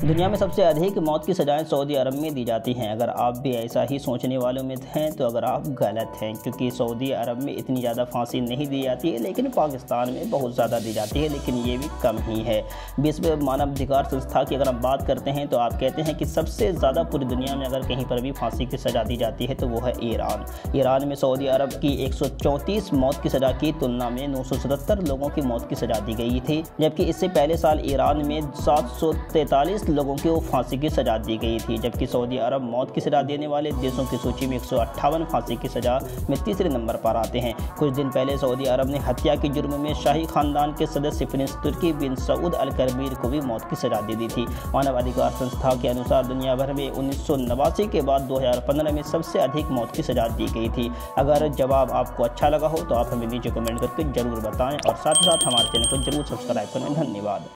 दुनिया में सबसे अधिक मौत की सज़ाएं सऊदी अरब में दी जाती हैं। अगर आप भी ऐसा ही सोचने वालों में हैं तो अगर आप गलत हैं, क्योंकि सऊदी अरब में इतनी ज़्यादा फांसी नहीं दी जाती है, लेकिन पाकिस्तान में बहुत ज़्यादा दी जाती है, लेकिन ये भी कम ही है। विश्व मानवाधिकार संस्था की अगर हम बात करते हैं तो आप कहते हैं कि सबसे ज़्यादा पूरी दुनिया में अगर कहीं पर भी फांसी की सज़ा दी जाती है तो वो है ईरान। ईरान में सऊदी अरब की 134 मौत की सज़ा की तुलना में 977 लोगों की मौत की सज़ा दी गई थी, जबकि इससे पहले साल ईरान में 743 लोगों को फांसी की सज़ा दी गई थी। जबकि सऊदी अरब मौत की सज़ा देने वाले देशों की सूची में 158 फांसी की सज़ा में तीसरे नंबर पर आते हैं। कुछ दिन पहले सऊदी अरब ने हत्या के जुर्म में शाही खानदान के सदस्य prince Turki bin Saud al Kabir को भी मौत की सज़ा दे दी थी। मानवाधिकार संस्था के अनुसार दुनिया भर में 1989 के बाद 2015 में सबसे अधिक मौत की सज़ा दी गई थी। अगर जवाब आपको अच्छा लगा हो तो आप हमें नीचे कमेंट करके जरूर बताएं और साथ ही साथ हमारे चैनल को जरूर सब्सक्राइब करें। धन्यवाद।